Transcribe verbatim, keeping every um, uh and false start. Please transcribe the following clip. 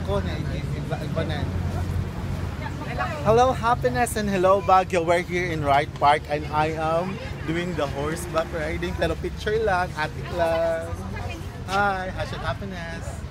ko na iba na. Hello Happiness and hello Baguio. We're here in Wright Park and I am doing the horseback riding. Pero picture lang, atik lang. Hi, hashtag Happiness.